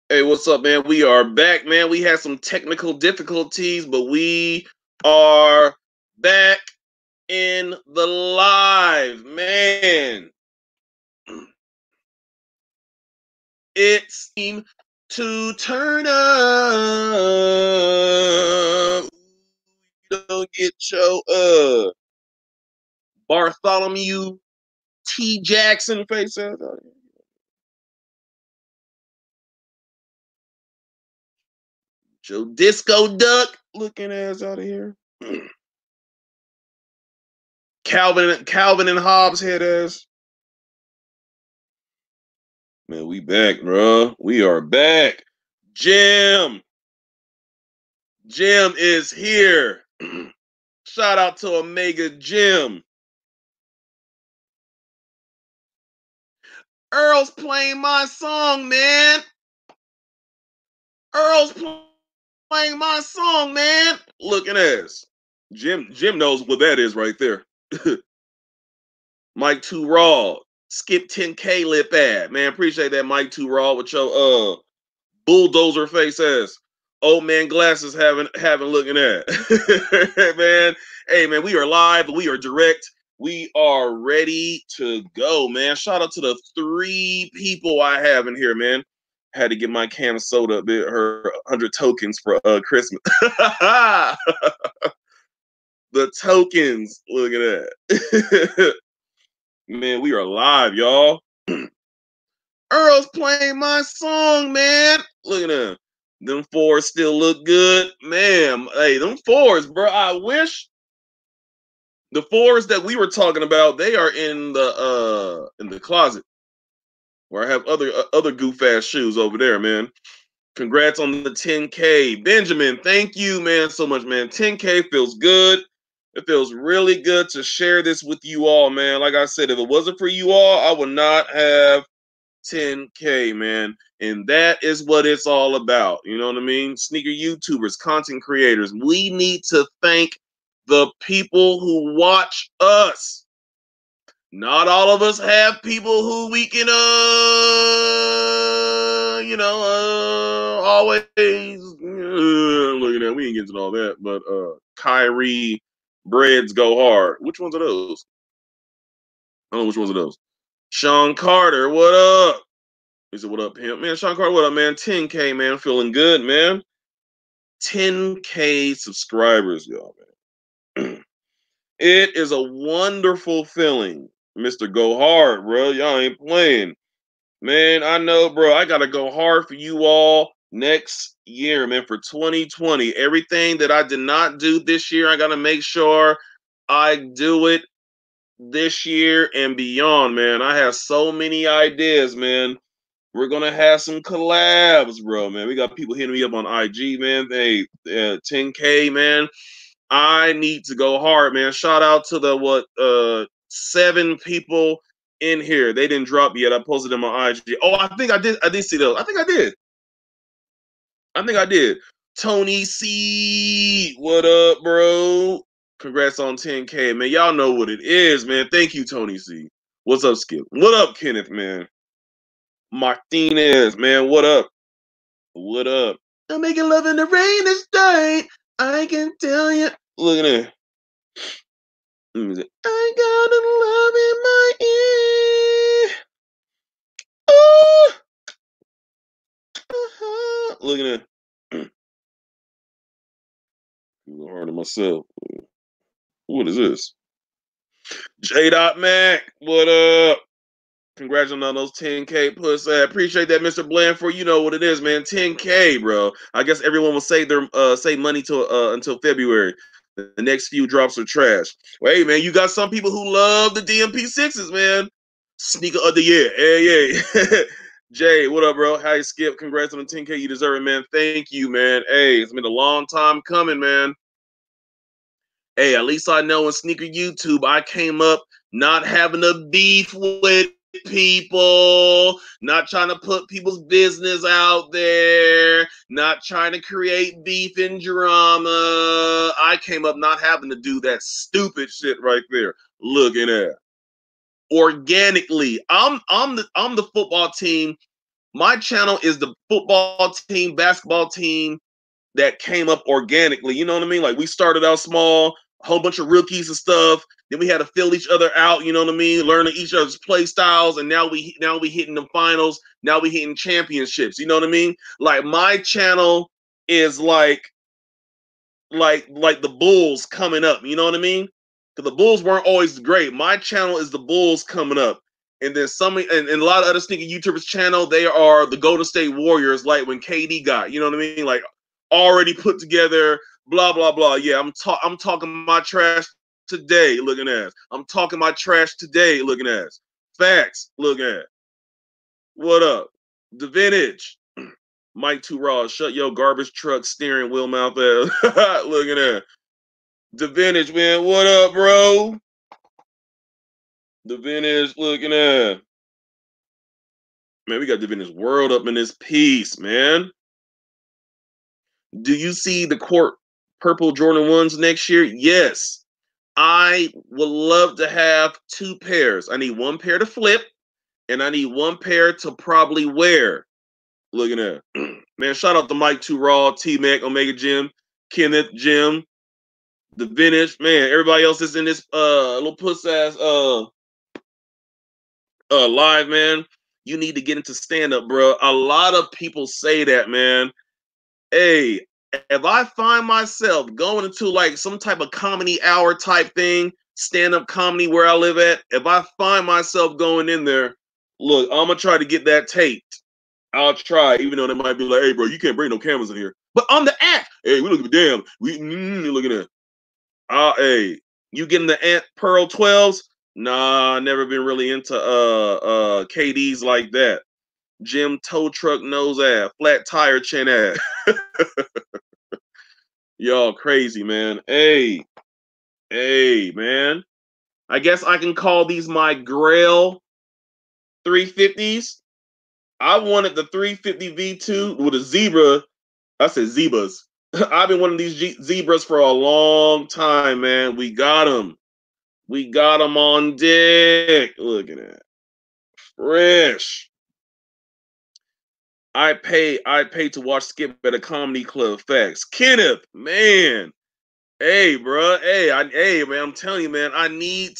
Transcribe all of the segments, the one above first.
Hey, what's up, man? We are back, man. We had some technical difficulties, but we are back in the live, man. It's time to turn up. You don't get your Bartholomew T. Jackson face out. Joe Disco Duck looking ass out of here. Calvin and Hobbes head ass. Man, we back, bro. We are back. Jim is here. Shout out to Omega Jim. Earl's playing my song, man. Earl's playing my song, man. Looking ass. Jim knows what that is right there. Mike Too Raw. Skip 10K lip ad. Man, appreciate that, Mike Too Raw, with your bulldozer face ass. Old man glasses having looking at. Man, hey man, we are live, we are direct, we are ready to go, man. Shout out to the 3 people I have in here, man. Had to get my can of soda, her 100 tokens for Christmas. The tokens, look at that. Man, we are live, y'all. Earl's playing my song, man. Look at that. Them 4s still look good. Man, hey, them 4s, bro. I wish the 4s that we were talking about, they are in the closet where I have other goof ass shoes over there, man. Congrats on the 10K. Benjamin, thank you, man, so much, man. 10K feels good. It feels really good to share this with you all, man. Like I said, if it wasn't for you all, I would not have 10K, man. And that is what it's all about. You know what I mean? Sneaker YouTubers, content creators. We need to thank the people who watch us. Not all of us have people who we can, always, look at that. We ain't getting to all that. But Kyrie, Breads Go Hard. Which ones are those? I don't know which ones are those. Sean Carter, what up? He said, what up, pimp? Man, Sean Carter, what up, man? 10K, man. Feeling good, man. 10K subscribers, y'all, man. It is a wonderful feeling. Mr. Go Hard, bro. Y'all ain't playing. Man, I know, bro. I got to go hard for you all next year, man, for 2020. Everything that I did not do this year, I got to make sure I do it this year and beyond, man. I have so many ideas, man. We're gonna have some collabs, bro, man. We got people hitting me up on IG, man. Hey, 10K, man. I need to go hard, man. Shout out to the 7 people in here. They didn't drop yet. I posted them on IG. Oh, I think I did. I did see those. I think I did. Tony C, what up, bro? Congrats on 10K, man. Y'all know what it is, man. Thank you, Tony C. What's up, Skip? What up, Kenneth, man? Martinez, man, what up? What up? I'm making love in the rain this day. I can tell you. Look at that. I got a love in my ear. Oh. Look at that. A little hard on myself. What is this? J. Mac, what up? Congratulations on those 10K plus. I appreciate that, Mr. Blandford. You know what it is, man. 10K, bro. I guess everyone will save their save money till until February. The next few drops are trash. Well, hey, man, you got some people who love the DMP sixes, man. Sneaker of the year. Hey, yeah. Jay, what up, bro? How you, Skip? Congrats on the 10K. You deserve it, man. Thank you, man. Hey, it's been a long time coming, man. Hey, at least I know in sneaker YouTube, I came up not having a beef with people, not trying to put people's business out there, not trying to create beef and drama. I came up not having to do that stupid shit right there. Looking at organically, I'm the football team My channel is the football team, basketball team that came up organically. You know what I mean? Like we started out small, a whole bunch of rookies and stuff. Then we had to fill each other out. You know what I mean? Learning each other's play styles, and now we hitting the finals. Now we hitting championships. You know what I mean? Like my channel is like the Bulls coming up. You know what I mean? Because the Bulls weren't always great. My channel is the Bulls coming up. And then and a lot of other sneaky YouTubers' channel, they are the Golden State Warriors, like when KD got, you know what I mean? Like already put together, blah, blah, blah. Yeah, I'm talking my trash today, looking at. I'm talking my trash today, looking at. Facts, look at. What up? The vintage. Mike Too Raw, shut your garbage truck steering wheel mouth ass. Looking at. The vintage, man. What up, bro? The vintage looking at. Man, we got the vintage world up in this piece, man. Do you see the court purple Jordan 1s next year? Yes. I would love to have 2 pairs. I need 1 pair to flip, and I need 1 pair to probably wear. Looking at. Man, shout out to Mike Too Raw, T-Mac, Omega Jim, Kenneth, Jim, the vintage. Man, everybody else is in this little puss ass live, man. You need to get into stand-up, bro. A lot of people say that, man. Hey, if I find myself going into like some type of comedy hour type thing, stand-up comedy where I live at, if I find myself going in there, look, I'm gonna try to get that taped. I'll try, even though they might be like, hey, bro, you can't bring no cameras in here. But on the act, hey, we look at damn. We looking at hey, you getting the Ant Pearl 12s? Nah, never been really into KDs like that. Jim tow truck nose ass, flat tire chin ass. Y'all crazy, man. Hey, man. I guess I can call these my Grail 350s. I wanted the 350 V2 with a zebra. I said zebras. I've been wanting these zebras for a long time, man. We got them. We got them on deck. Look at that. Fresh. I pay to watch Skip at a comedy club. Facts. Kenneth, man. Hey, bro. Hey, man. I'm telling you, man. I need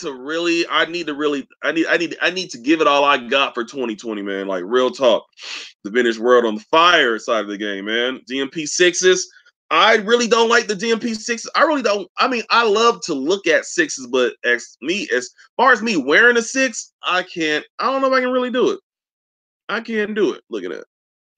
to give it all I got for 2020, man. Like real talk. The vintage world on the fire side of the game, man. DMP sixes. I really don't like the DMP sixes. I really don't. I mean, I love to look at sixes, but as far as me wearing a 6, I can't. I don't know if I can really do it. I can't do it. Look at that.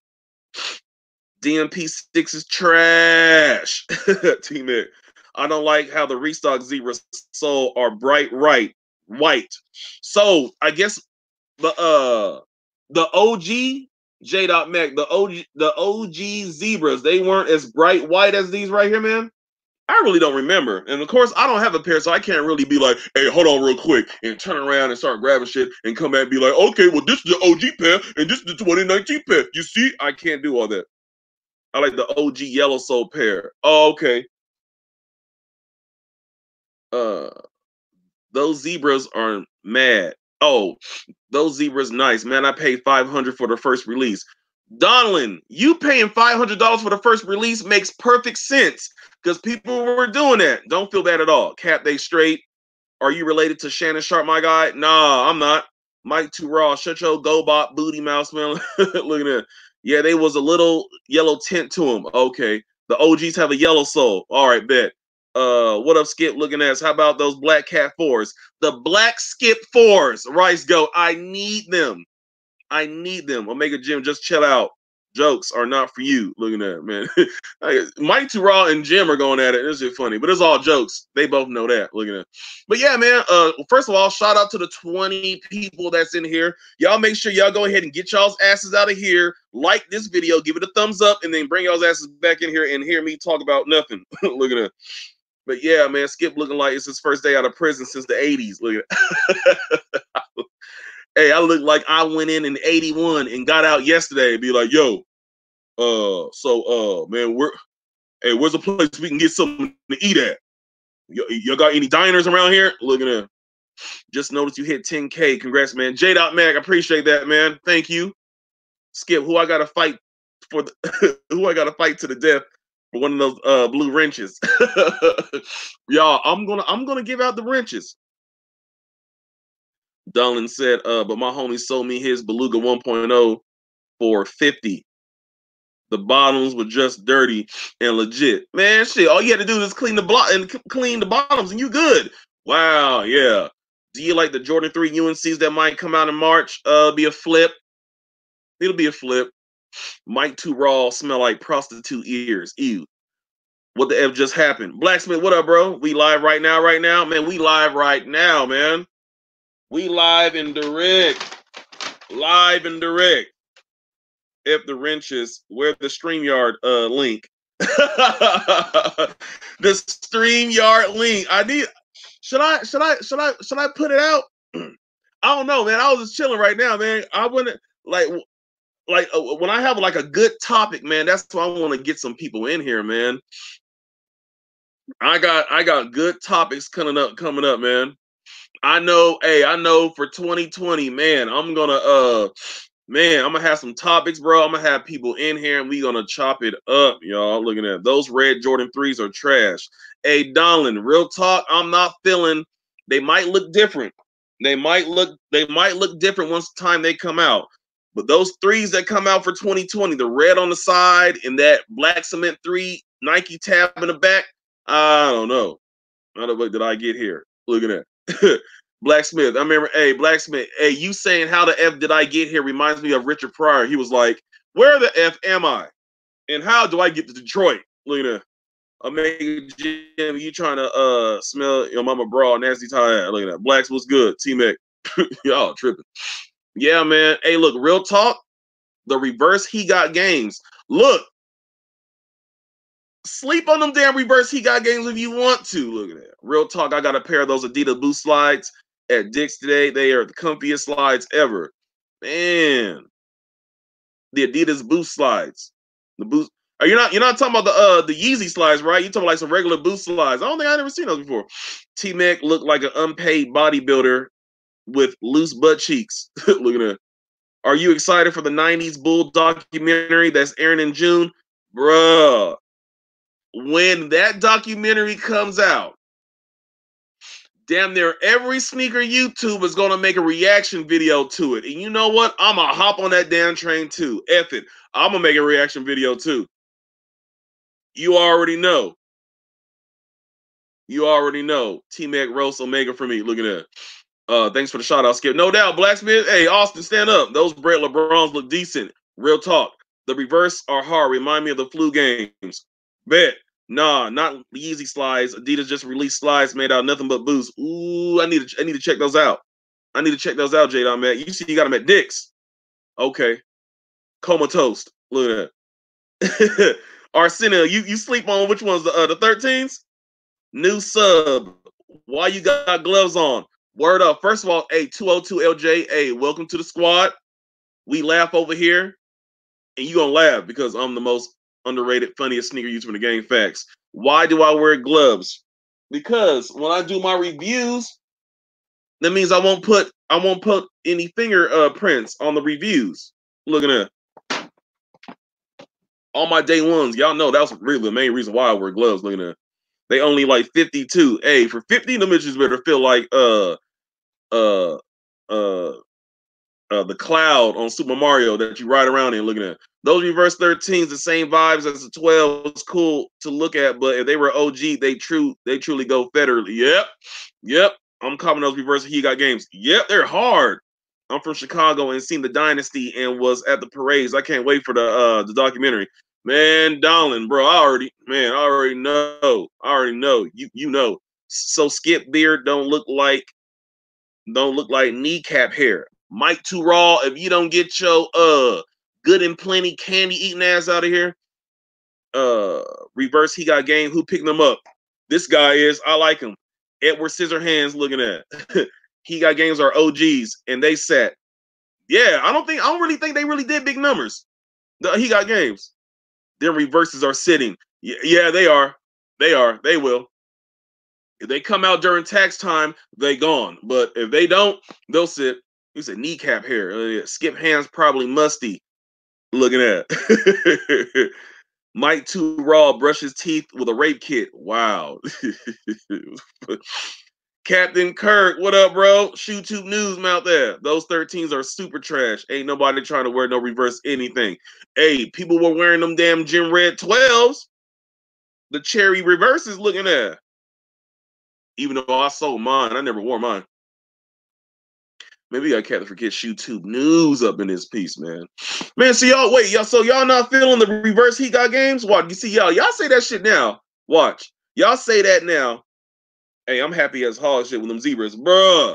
DMP 6 is trash. T-Mac. I don't like how the restock zebra sole are bright white. So I guess the OG J.Mac, the OG zebras, they weren't as bright white as these right here, man. I really don't remember. And of course, I don't have a pair, so I can't really be like, hey, hold on real quick, and turn around and start grabbing shit and come back and be like, okay, well, this is the OG pair, and this is the 2019 pair. You see? I can't do all that. I like the OG yellow sole pair. Oh, okay. Uh, those zebras are mad. Oh, those zebras nice, man. I paid $500 for the first release. Donlin, you paying $500 for the first release makes perfect sense because people were doing that. Don't feel bad at all. Cap, they straight. Are you related to Shannon Sharp, my guy? Nah, I'm not. Mike Too Raw, shut your GoBot booty mouse, man. Look at that. Yeah, they was a little yellow tint to them. Okay. The OGs have a yellow soul. All right, bet. What up, Skip? Looking at us. How about those Black Cat 4s? The Black Skip 4s. Rice Go. I need them. I need them. Omega Jim, just chill out. Jokes are not for you. Looking at it, man. Mike Too Raw and Jim are going at it. This is funny, but it's all jokes. They both know that. Looking at it. But yeah, man. First of all, shout out to the 20 people that's in here. Y'all make sure y'all go ahead and get y'all's asses out of here. Like this video, give it a thumbs up, and then bring y'all's asses back in here and hear me talk about nothing. Look at it. But yeah, man, Skip looking like it's his first day out of prison since the 80s. Look at it. Hey, I look like I went in 81 and got out yesterday and be like, yo, man, where's a place we can get something to eat at? You got any diners around here? Looking at, just noticed you hit 10K. Congrats, man. J.Mac, I appreciate that, man. Thank you. Skip, who I gotta fight for the who I gotta fight to the death for one of those blue wrenches. Y'all, I'm gonna give out the wrenches. Dolan said, but my homie sold me his Beluga 1.0 for 50. The bottoms were just dirty and legit. Man, shit, all you had to do is clean the block and clean the bottoms and you good. Wow, yeah. Do you like the Jordan 3 UNCs that might come out in March? Be a flip. It'll be a flip. Mike Too Raw smell like prostitute ears. Ew. What the F just happened? Blacksmith, what up, bro? We live right now, Man, we live right now, man. We live and direct. Live and direct. If the wrenches, where the StreamYard link. The StreamYard link. I need should I put it out? I don't know, man. I was just chilling right now, man. I wouldn't like when I have like a good topic, man, that's why I want to get some people in here, man. I got good topics coming up, man. I know for 2020, man, I'm gonna have some topics, bro. I'm gonna have people in here and we gonna chop it up, y'all. Looking at those red Jordan 3s are trash. Hey, Donlin, real talk, I'm not feeling they might look different. They might look different once the time they come out. But those 3s that come out for 2020, the red on the side and that black cement 3 Nike tab in the back, I don't know. How the fuck did I get here? Look at that. Blacksmith, I remember, hey, Blacksmith, hey, you saying how the F did I get here reminds me of Richard Pryor. He was like, where the F am I? And how do I get to Detroit? Look at that. Omega Jim, you trying to smell your mama bra, nasty tie. Look at that. Blacks was good. T-Mac. Y'all tripping. Yeah, man. Hey, look, real talk. The reverse he got games. Look, sleep on them damn reverse he got games if you want to. Look at that. Real talk. I got a pair of those Adidas Boost slides at Dick's today. They are the comfiest slides ever. Man. The Adidas Boost slides. The Boost. You're not talking about the Yeezy slides, right? You're talking like some regular Boost slides. I don't think I've never seen those before. T-Mac looked like an unpaid bodybuilder with loose butt cheeks. Look at that. Are you excited for the 90s Bull documentary that's airing in June? Bruh. When that documentary comes out, damn near every sneaker YouTube is going to make a reaction video to it. And you know what? I'm going to hop on that damn train too. F it. I'm going to make a reaction video too. You already know. You already know. T-Mac roast Omega for me. Look at that. Thanks for the shout out, Skip. No doubt, Blacksmith. Hey, Austin, stand up. Those Brett LeBrons look decent. Real talk. The reverse are hard. Remind me of the flu games. Bet. Nah, not the Yeezy slides. Adidas just released slides made out of nothing but boost. Ooh, I need to check those out. I need to check those out, Jade. I'm at. You see, you got them at Dick's. Okay. Comatose. Look at that. Arsenio, you sleep on which ones? The 13s? New sub. Why you got gloves on? Word up. First of all, hey, 202 LJ, hey, welcome to the squad. We laugh over here, and you gonna laugh because I'm the most underrated, funniest sneaker YouTuber in the game. Facts. Why do I wear gloves? Because when I do my reviews, that means I won't put any finger prints on the reviews. Look at that. All my day ones, y'all know that's really the main reason why I wear gloves. Look at that. They only like 52. Hey, for 50, the bitches better feel like the cloud on Super Mario that you ride around in looking at. Those reverse 13s, the same vibes as the 12. It's cool to look at, but if they were OG, they truly go federally. Yep. I'm calling those reverse he got games. Yep, they're hard. I'm from Chicago and seen the Dynasty and was at the parades. I can't wait for the documentary. Man, Donlin, bro, I already know. You know. So Skip beard don't look like kneecap hair. Mike Too Raw, if you don't get your good and plenty candy eating ass out of here, reverse he got game. Who picked them up? This guy is. I like him. Edward Scissorhands looking at. He got games are OGs and they set. Yeah, I don't really think they really did big numbers. He got games. Their reverses are sitting. Yeah, they are. They will. If they come out during tax time, they gone. But if they don't, they'll sit. You said kneecap hair. Skip hands probably musty. Looking at Mike Too Raw brush his teeth with a rape kit. Wow. Captain Kirk, what up, bro? YouTube News out there. Those 13s are super trash. Ain't nobody trying to wear no reverse anything. Hey, people were wearing them damn Gym Red 12s. The cherry reverses looking at. Even though I sold mine, I never wore mine. Maybe we got Captain for Kids YouTube News up in this piece, man. Man, so y'all, wait, y'all, so y'all not feeling the reverse He Got Games? What? You see, y'all say that shit now. Watch. Y'all say that now. Hey, I'm happy as hog shit with them zebras. Bruh.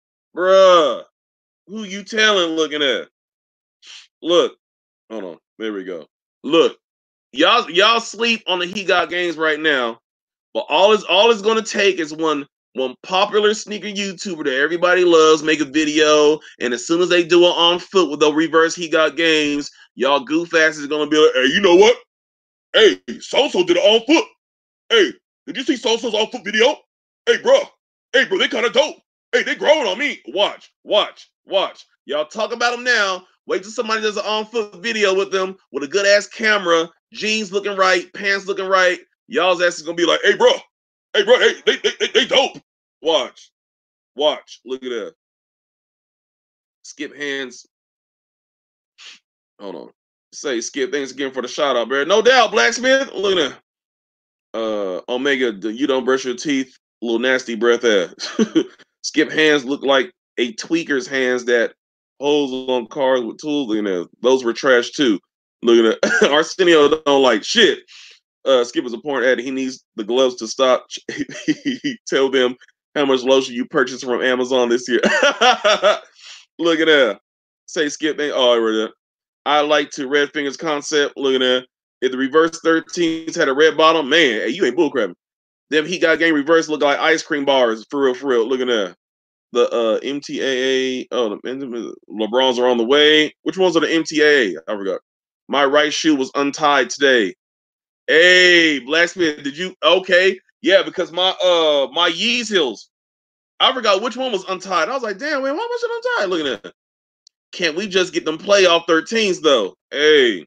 Who you telling looking at? Look. Hold on. There we go. Look. Y'all sleep on the He Got Games right now. But all it's gonna take is one popular sneaker YouTuber that everybody loves make a video, and as soon as they do it on foot with the reverse He Got Games, y'all goof asses gonna be like, hey, you know what? Hey, so-so did it on foot. Hey, did you see so-so's on foot video? Hey, bro, they kind of dope. Hey, they growing on me. Watch. Y'all talk about them now. Wait till somebody does an on foot video with them with a good ass camera, jeans looking right, pants looking right. Y'all's ass is gonna be like, hey, bro, hey, they dope. Watch. Look at that. Skip hands. Hold on. Say Skip, thanks again for the shout out, bro. No doubt, Blacksmith. Look at that. Omega, you don't brush your teeth, little nasty breath ass. Skip hands look like a tweaker's hands that holds on cars with tools in there. Those were trash too. Look at that. Arsenio don't like shit. Skip is a porn addict. He needs the gloves to stop. Tell them how much lotion you purchased from Amazon this year. Look at that. Say Skip. Oh, I read that. I like to Red Fingers concept. Look at that. If the reverse 13s had a red bottom, man, hey, you ain't bullcrapping. Them He Got Game reverse look like ice cream bars. For real. Look at that. The MTAA. Oh, the LeBrons are on the way. Which ones are the MTAA? I forgot. My right shoe was untied today. Hey, Blacksmith, did you? Okay. Yeah, because my Yeez heels. I forgot which one was untied. I was like, damn, man, why was it untied? Look at that. Can't we just get them playoff 13s, though? Hey.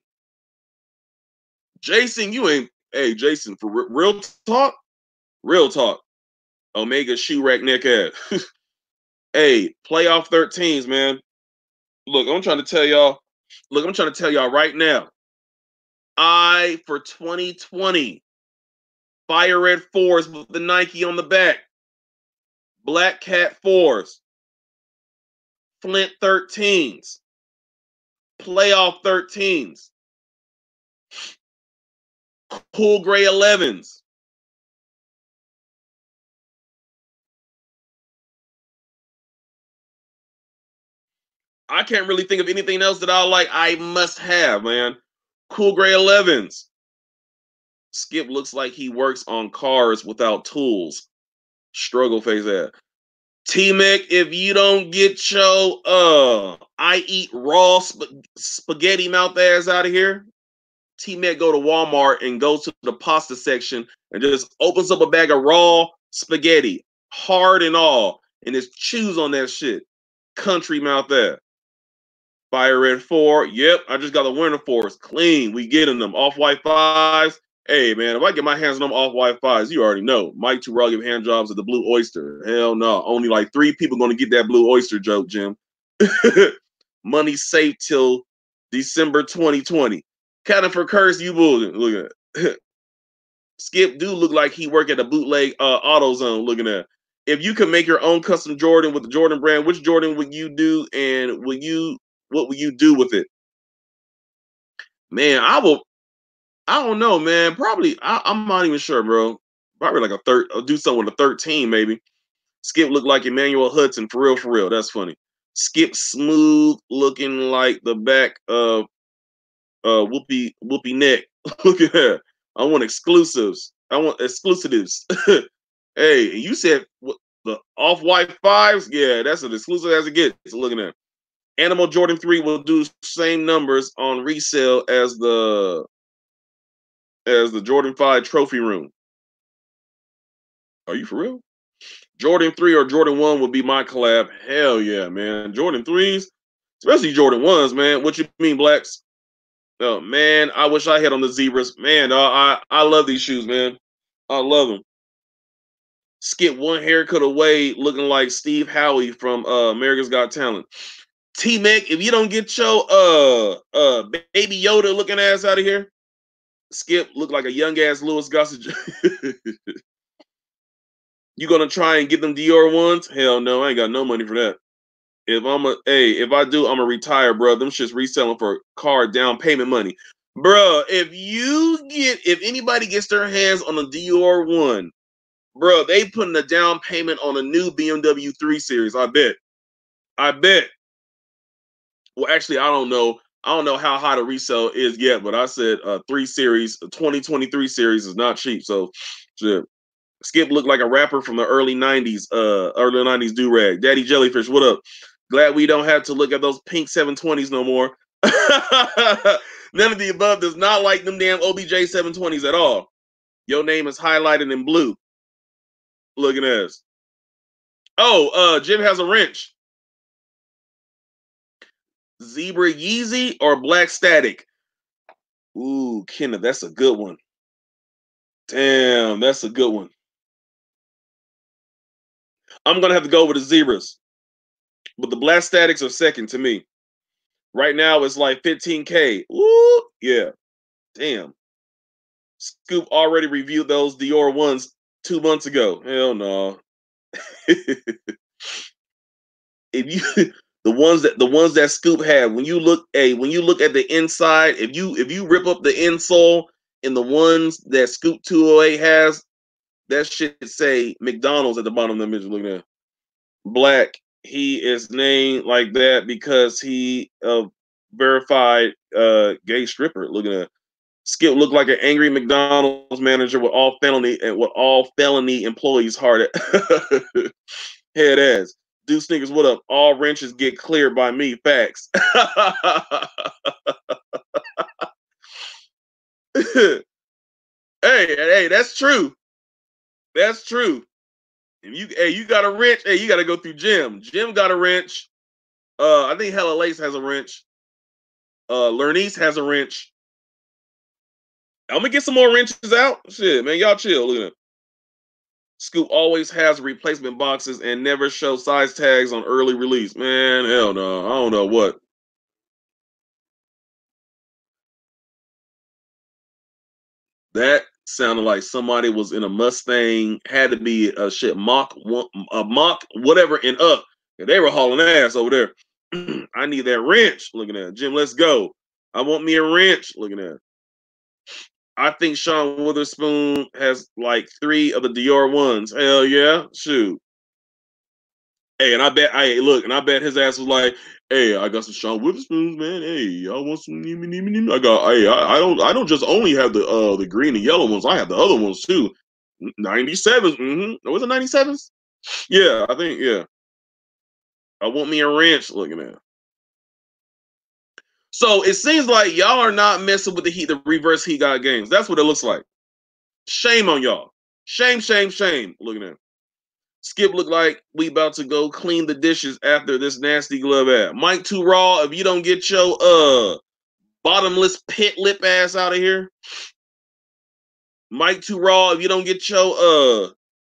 Jason, you ain't. Hey, Jason, for real talk. Omega shoe rack neck ass. Hey, playoff 13s, man. Look, I'm trying to tell y'all right now. For 2020, Fire Red 4s with the Nike on the back. Black Cat 4s. Flint 13s. Playoff 13s. Cool Gray 11s. I can't really think of anything else that I like. I must have, man. Cool Gray 11s. Skip looks like he works on cars without tools. Struggle face that. T-Mac, if you don't get your I eat raw spaghetti mouth ass out of here, T-Mac go to Walmart and goes to the pasta section and just opens up a bag of raw spaghetti, hard and all, and just chews on that shit. Country mouth ass. Fire Red 4. Yep, I just got the winter fours. Clean. We getting them. Off-white 5s. Hey, man, if I get my hands on them off-white 5s, you already know. Mike Too Raw give hand jobs at the Blue Oyster. Hell no. Only like 3 people going to get that Blue Oyster joke, Jim. Money safe till December 2020. Kind of for curse, you bullshit. Look at it. Skip do look like he work at a bootleg AutoZone. Looking at it. If you could make your own custom Jordan with the Jordan brand, which Jordan would you do, and what will you do with it? Man, I don't know, man. Probably, I'm not even sure, bro. Probably like I'll do something with a 13, maybe. Skip look like Emmanuel Hudson, for real. That's funny. Skip smooth, looking like the back of Whoopi neck. Look at that. I want exclusives. Hey, you said what, the off-white 5s? Yeah, that's an exclusive as it gets. Looking at Animal Jordan 3 will do same numbers on resale as the Jordan 5 trophy room. Are you for real? Jordan 3 or Jordan 1 would be my collab. Hell yeah, man. Jordan 3s, especially Jordan 1s, man. What you mean, Blacks? Oh man, I wish I had on the zebras. Man, I love these shoes, man. I love them. Skip one haircut away, looking like Steve Howie from America's Got Talent. T Mac, if you don't get your baby Yoda looking ass out of here, Skip look like a young ass Louis Gossett. You gonna try and get them Dior ones? Hell no, I ain't got no money for that. If I do, I'm a retire, bro. Them shit's reselling for car down payment money, bro. If anybody gets their hands on a Dior one, bro, they putting a down payment on a new BMW 3 Series. I bet. I bet. Well, actually, I don't know. I don't know how high the resale is yet, but I said 3 Series, 2023 Series is not cheap. So, shit. Skip looked like a rapper from the early 90s do-rag. Daddy Jellyfish, what up? Glad we don't have to look at those pink 720s no more. None of the above does not like them damn OBJ 720s at all. Your name is highlighted in blue. Look at this. Oh, Jim has a wrench. Zebra Yeezy or Black Static? Ooh, Kenneth, that's a good one. Damn, that's a good one. I'm gonna have to go with the zebras, but the Black Statics are second to me. Right now, it's like 15K. Ooh, yeah. Damn. Scoop already reviewed those Dior ones 2 months ago. Hell no. If you the ones that Scoop had, when you look at the inside, if you rip up the insole in the ones that Scoop 208 has, that shit say McDonald's at the bottom of the image. Looking at Black. He is named like that because he verified gay stripper. Looking at Skip looked like an angry McDonald's manager with all felony employees hard at head ass. Dude Sneakers, what up? All wrenches get cleared by me. Facts. Hey, that's true. That's true. If you got a wrench, hey, you got to go through Jim. Jim got a wrench. I think Hella Lace has a wrench. Lernice has a wrench. I'm gonna get some more wrenches out. Shit, man, y'all chill. Look at that. Scoop always has replacement boxes and never show size tags on early release. Man, hell no. I don't know what. That sounded like somebody was in a Mustang, had to be a shit Mach whatever and up. And they were hauling ass over there. I need that wrench. Looking at Jim, let's go. I want me a wrench. Looking at. I think Sean Witherspoon has like 3 of the Dior ones. Hell yeah, shoot. Hey, and I bet his ass was like, hey, I got some Sean Witherspoons, man. Hey, y'all want some? I got, hey, I don't just only have the green and yellow ones. I have the other ones too. 97s. Was it 97s? Yeah, I think, yeah. I want me a wrench. Looking at. So it seems like y'all are not messing with the reverse He Got games. That's what it looks like. Shame on y'all. Shame, shame, shame. Looking at. Skip look like we about to go clean the dishes after this nasty glove ad. Mike Too Raw, if you don't get your bottomless pit lip ass out of here. Mike Too Raw, if you don't get your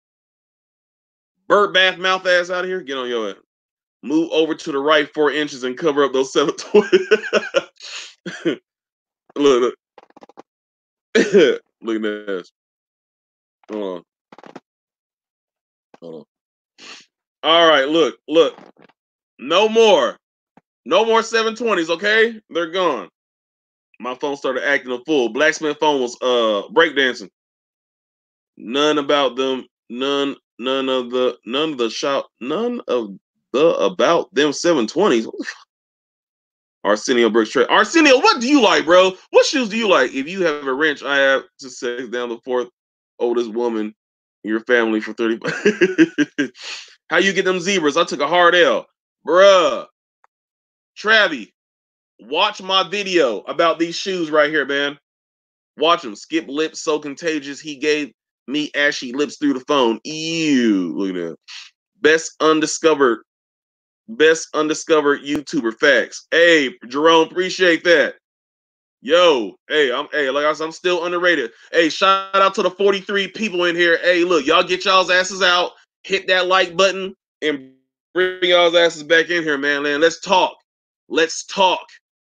bird bath mouth ass out of here, get on your ass. Move over to the right 4 inches and cover up those 720. Look. Look at this. Hold on. All right, look. No more 720s, okay? They're gone. My phone started acting a fool. Blacksmith phone was breakdancing. None about them. None of the about them 720s. Arsenio Brooks trade. Arsenio, what do you like, bro? What shoes do you like? If you have a wrench, I have to sex down the 4th oldest woman in your family for 30. How you get them zebras? I took a hard L. Bruh. Travi, watch my video about these shoes right here, man. Watch them. Skip lips so contagious. He gave me ashy lips through the phone. Ew. Look at that. Best undiscovered YouTuber facts. Hey, Jerome, appreciate that. Yo, like I said, I'm still underrated. Hey, shout out to the 43 people in here. Hey, look, y'all get y'all's asses out, hit that like button, and bring y'all's asses back in here, man. Let's talk. Let's talk.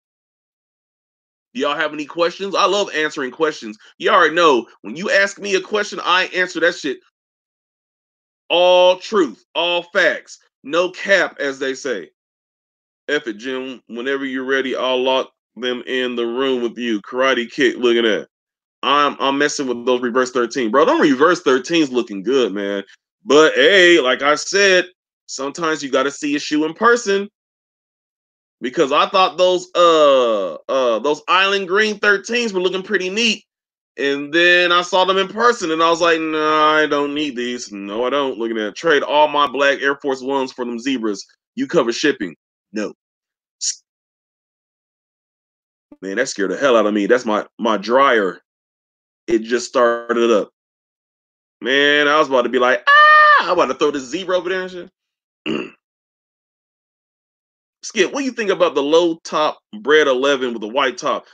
Do y'all have any questions? I love answering questions. You already know when you ask me a question, I answer that shit. All truth, all facts, no cap, as they say. F it, Jim. Whenever you're ready, I'll lock them in the room with you. Karate kick. Look at that. I'm messing with those reverse 13, bro. Them reverse 13s looking good, man. But hey, like I said, sometimes you got to see a shoe in person because I thought those island green 13s were looking pretty neat. And then I saw them in person and I was like, nah, I don't need these. No, I don't. Look at that. Trade all my black Air Force Ones for them zebras. You cover shipping. No. Man, that scared the hell out of me. That's my dryer. It just started up. Man, I was about to be like, I'm about to throw this zebra over there and shit. Skip, what do you think about the low top bread 11 with the white top?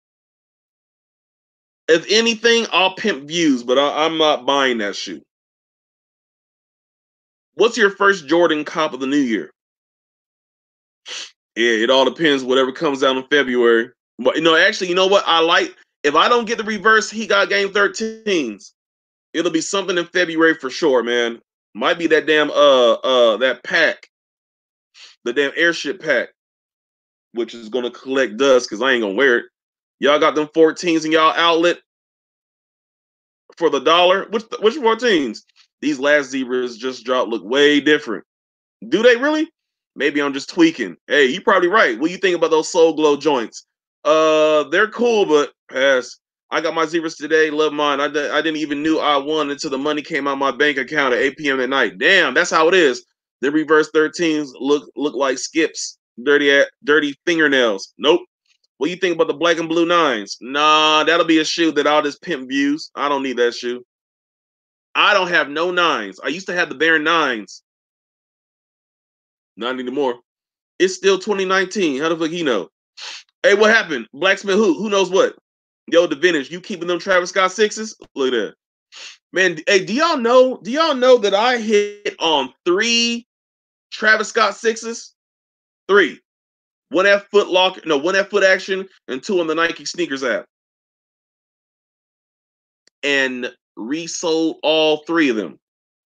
If anything, I'll pimp views, but I'm not buying that shoe. What's your first Jordan cop of the new year? Yeah, it all depends. Whatever comes out in February. But actually, you know what? I like if I don't get the reverse, he got game 13s. It'll be something in February for sure, man. Might be that damn that pack, the damn airship pack, which is gonna collect dust because I ain't gonna wear it. Y'all got them 14s in y'all outlet for the dollar. Which 14s? These last zebras just dropped look way different. Do they really? Maybe I'm just tweaking. Hey, you probably right. What do you think about those Soul Glow joints? They're cool, but pass. I got my zebras today. Love mine. I didn't even knew I won until the money came out my bank account at 8 p.m. at night. Damn, that's how it is. The reverse 13s look like skips. Dirty fingernails. Nope. What do you think about the black and blue nines? Nah, that'll be a shoe that I'll just pimp views. I don't need that shoe. I don't have no nines. I used to have the bare nines. Not anymore. It's still 2019. How the fuck he know? Hey, what happened? Blacksmith who? Who knows what? Yo, the vintage. You keeping them Travis Scott sixes? Look at that. Man, hey, do y'all know that I hit on 3 Travis Scott sixes? 3. One at Foot Locker, no, one at Foot Action, and 2 on the Nike sneakers app. And resold all 3 of them.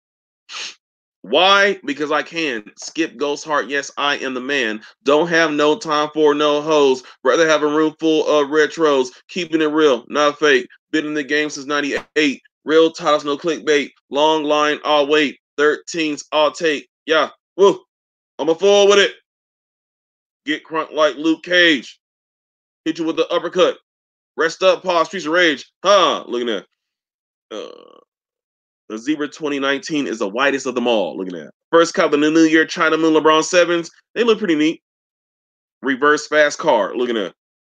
Why? Because I can. Skip Ghosthard. Yes, I am the man. Don't have no time for no hoes. Rather have a room full of retros. Keeping it real, not fake. Been in the game since 98. Real titles, no clickbait. Long line, I'll wait. 13s, I'll take. Yeah. Woo. I'm a fool with it. Get crunk like Luke Cage. Hit you with the uppercut. Rest up, pause, streets of rage. Huh. Look at that. The Zebra 2019 is the whitest of them all. Look at that. First cup of the new year, China Moon LeBron 7s. They look pretty neat. Reverse fast car. Look at that.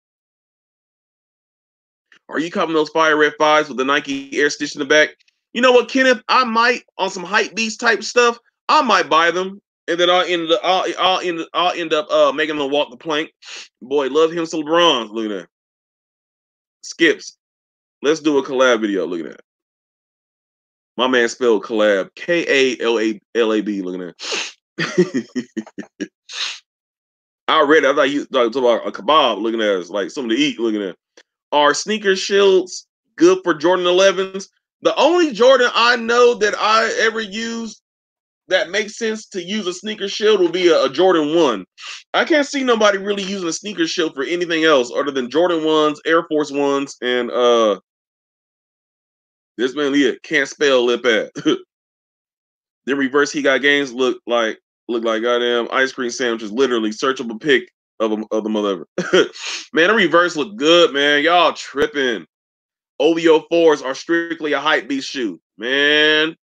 Are you copying those fire red 5s with the Nike Air Stitch in the back? You know what, Kenneth? I might, on some hype beast type stuff, I might buy them. And then I'll end up making them walk the plank. Boy, love him some LeBrons. Look at that. Skips. Let's do a collab video. Look at that. My man spelled collab. Kalab. Look at that. I read it. I thought you talking about a kebab. Looking at it, like something to eat. Looking at it. Are sneaker shields good for Jordan 11s? The only Jordan I know that I ever used that makes sense to use a sneaker shield will be a Jordan 1. I can't see nobody really using a sneaker shield for anything else other than Jordan 1s, Air Force 1s, and this man Leah can't spell lip at. Then reverse he got games look like goddamn ice cream sandwiches, literally searchable pic of them ever. Man, the reverse look good, man. Y'all tripping. OVO 4s are strictly a hype beast shoe, man.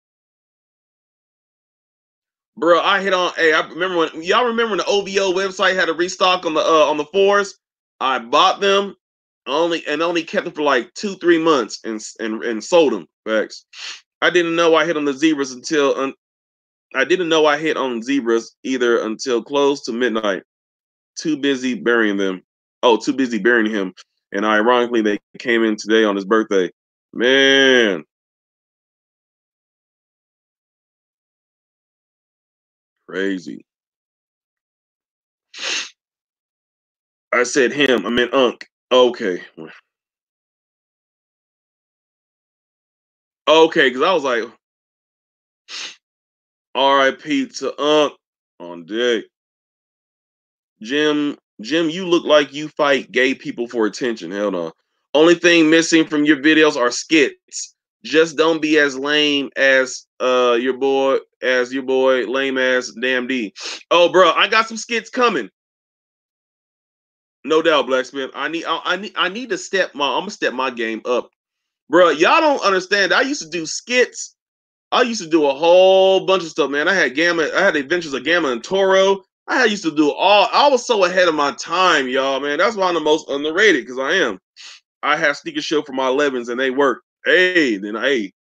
Bro, I hit on. Hey, I remember when y'all remember when the OVO website had a restock on the 4s. I bought them only kept them for like 2-3 months and sold them. Facts. I didn't know I hit on the zebras until I didn't know I hit on zebras either until close to midnight. Too busy burying them. Oh, too busy burying him. And ironically, they came in today on his birthday. Man. Crazy. I said him. I meant Unk. Okay. Okay, because I was like, R.I.P. to Unk on deck. Jim, you look like you fight gay people for attention. Hell no. Only thing missing from your videos are skits. Just don't be as lame as your boy, lame ass damn D. Oh, bro, I got some skits coming. No doubt, Blacksmith. I need to I'm gonna step my game up. Bro, y'all don't understand. I used to do skits. I used to do a whole bunch of stuff, man. I had Adventures of Gamma and Toro. Used to do I was so ahead of my time, y'all, man. That's why I'm the most underrated, because I am. I have Sneaker Show for my 11s and they work. Hey.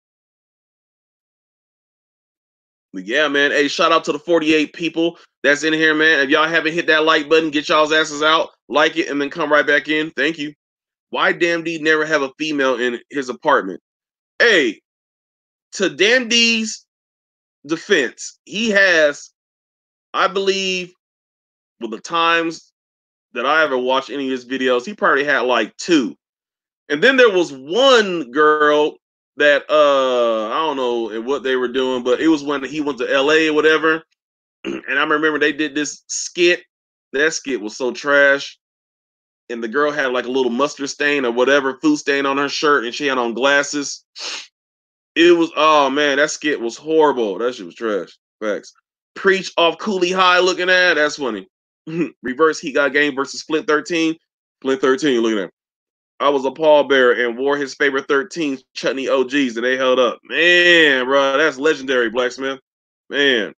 But yeah, man. Hey, shout out to the 48 people that's in here, man. If y'all haven't hit that like button, get y'all's asses out, like it, and then come right back in. Thank you. Why Damn D never have a female in his apartment? Hey, to Damn D's defense, he has, I believe, with the times that I ever watched any of his videos, he probably had like 2. And then there was one girl that I don't know what they were doing, but it was when he went to LA or whatever. And I remember they did this skit. That skit was so trash. And the girl had like a little mustard stain or whatever, food stain on her shirt, and she had on glasses. It was, oh man, that skit was horrible. That shit was trash. Facts. Preach off Cooley High looking at. That's funny. Reverse He Got Game versus Flint 13. Flint 13, look at that. I was a pallbearer and wore his favorite 13 chutney OGs, and they held up. Man, bro, that's legendary, Blacksmith. Man.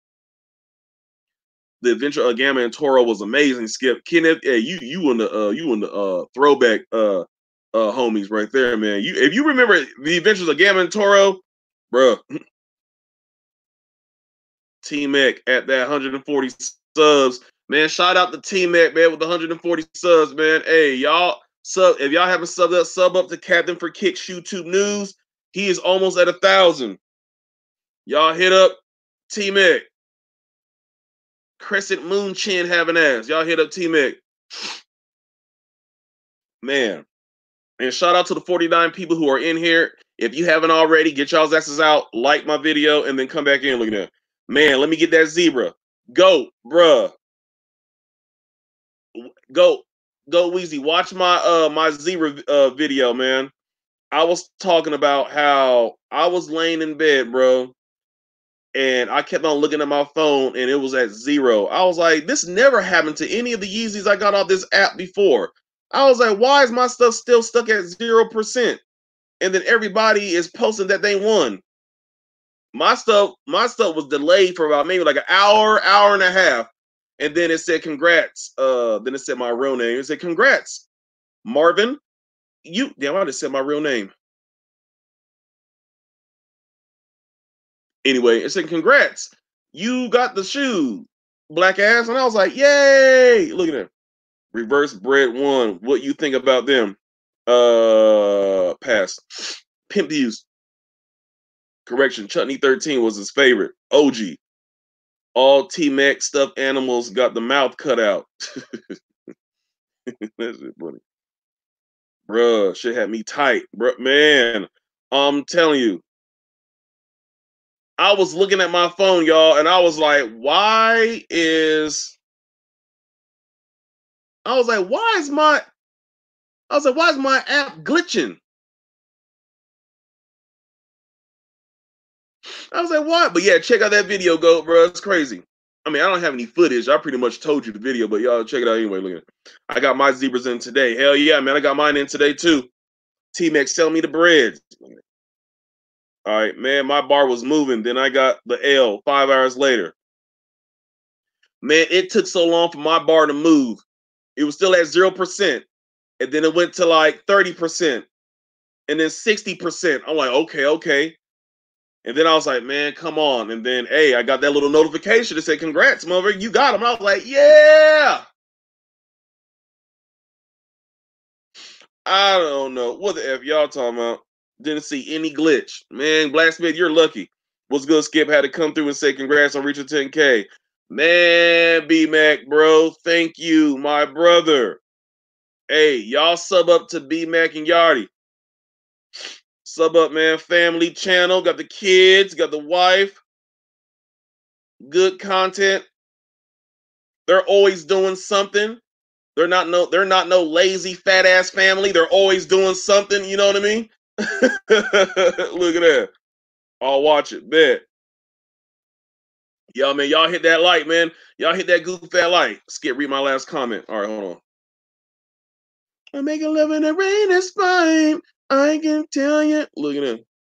The Adventure of Gamma and Toro was amazing, Skip. Kenneth, yeah, you in the throwback homies right there, man. If you remember the Adventures of Gamma and Toro, bro. T-Mac at that 140 subs. Man, shout out to T-Mac, man, with the 140 subs, man. Hey, y'all, if y'all haven't sub up to Captain for Kicks YouTube News, he is almost at 1,000. Y'all hit up T-Mac. Crescent Moon Chin having ass. Y'all hit up T-Mac. Man. And shout out to the 49 people who are in here. If you haven't already, get y'all's asses out, like my video, and then come back in. Look at that. Man, let me get that zebra. Go, bruh. Go Weezy. Watch my my zebra video, man. I was talking about how I was laying in bed, bro, and I kept on looking at my phone and it was at 0. I was like, this never happened to any of the Yeezys I got off this app before. I was like, why is my stuff still stuck at 0%? And then everybody is posting that they won. My stuff was delayed for about maybe like an hour and a half. And then it said congrats. Then it said my real name. It said congrats, Marvin. Damn, I just said my real name. Anyway, it said congrats. You got the shoe, black ass. And I was like, yay! Look at them. Reverse Bread 1. What you think about them? Pass. Pimp Views. Correction. Chutney 13 was his favorite. OG. All T-Mac stuffed animals got the mouth cut out. That's it, buddy. Bruh, shit had me tight. Bruh, man, I'm telling you. I was looking at my phone, y'all, and I was like, why is my app glitching? I was like, what? But yeah, check out that video, go, bro. It's crazy. I mean, I don't have any footage. I pretty much told you the video, but y'all check it out anyway. Look at it. I got my zebras in today. Hell yeah, man. I got mine in today too. T-Mac, sell me the bread. All right, man. My bar was moving. Then I got the L 5 hours later. Man, it took so long for my bar to move. It was still at 0%. And then it went to like 30%. And then 60%. I'm like, okay. And then I was like, man, come on. And then, hey, I got that little notification that said, congrats, mother, you got them. I was like, yeah. I don't know what the F y'all talking about. Didn't see any glitch. Man, Blacksmith, you're lucky. What's good, Skip? Had to come through and say congrats on reaching 10K. Man, B-Mac, bro. Thank you, my brother. Hey, y'all sub up to B-Mac and Yardy. Sub up, man. Family channel. Got the kids, got the wife. Good content. They're always doing something. They're not no lazy fat ass family. They're always doing something. You know what I mean? Look at that. I'll watch it. Bet. Yo, man, y'all hit that like, man. Y'all hit that goof fat like. Skip, read my last comment. All right, hold on. I make a living in the rain, that's fine. I can tell you. Look at that.